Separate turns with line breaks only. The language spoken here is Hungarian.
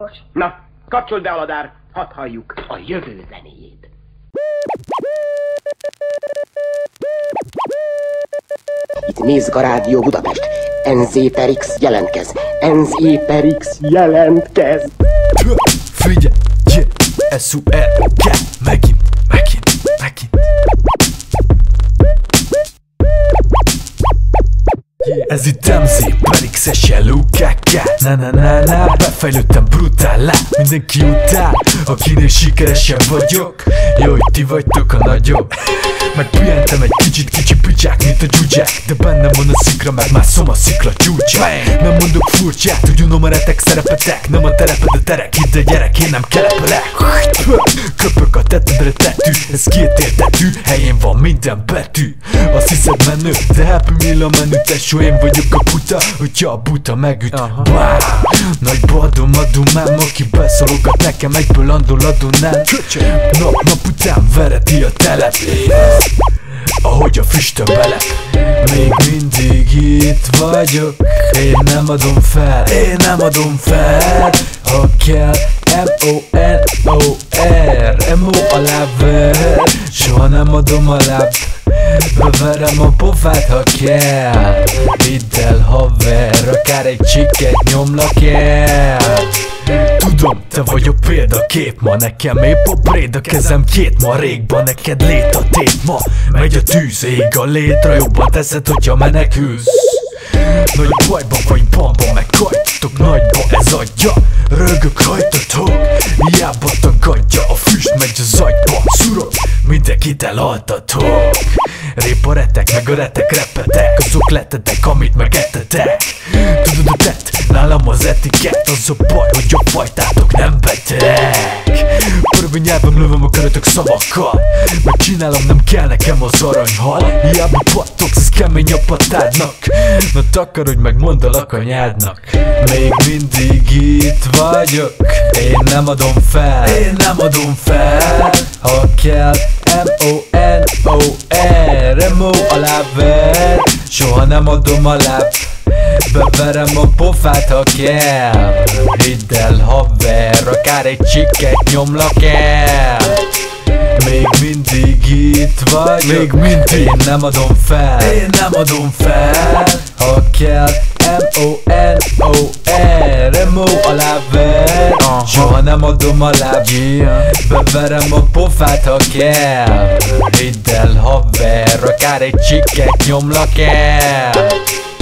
Na, kapcsold be, Aladár, hadd halljuk a jövő zenéjét.
Itt Nézd a Rádió Budapest. NZ/X jelentkez. NZ/X jelentkez.
Figyelj, SURK, megint. Ez itt NZ/X SLUKK. Na, befejlődtem, brutállá, mindenki utál. Akinél sikeresebb vagyok, jó, hogy ti vagytok a nagyok. Megpihentem egy kicsit, kicsi picsák, mint a dzsudzsák. De bennem van a szikra, megmászom a szikla, csúcsát. Nem mondok furcsát, hogy unom a retek szerepetek. Nem a tereped a terek, hidd a gyerek, én nem kelepelek. Köpök a tetedre tetű, ez kétértetű. Helyén van minden betű. Azt hiszed menő, de happy meal a menü. Tesó, én vagyok a buta, hogyha a buta megüt. Wow, nagyba adom ám, aki beszologat nekem, egyből andol adonám. Nap után vereti a telep, ahogy a füstöm belep. Még mindig itt vagyok, én nem adom fel, ha kell, M-O-N-O-R, M-O alá ver, soha nem adom a láb. Beverem a pofát, ha kell. Hidd el, haver, akár egy csiket nyomlak el. Tudom, te vagy a példakép ma. Nekem épp a préd a kezem két marékba. Neked lét a tét ma. Megy a tűz, ég a létre. Jobban teszed, hogyha menekülsz. Nagy bajba vagy bamba, meg kajtatok nagyba, ez adja. Rögök rajtatok, hiába tagadja. A füst megy az agyba. Szurok, mindenkit elaltatok. Répa retek, meg a retek repetek. Azok lettetek, amit megettetek. Tudod a tett, nálam az etikett. Az a baj, hogy a fajtátok nem beteg. Pörög a nyelvem, lövöm a körötök szavakkal. Megcsinálom, nem kell nekem az aranyhal. Hiába pattogsz, ez kemény a patádnak. Na takarodj meg, mondalak a nyádnak. Még mindig itt vagyok, én nem adom fel, ha kell, M-O-N-O-R, M-O alá ver, soha nem adom a láb. Beverem a pofát, ha kell. Hidd el, haver, akár egy csiket nyomlak el. Még mindig itt vagyok, én nem adom fel, ha kell, M-O-N-O-R, M-O alá ver, soha nem adom a láb. Beverem a pofát, ha kell. Hidd el, haver, akár egy csiket nyomlak el.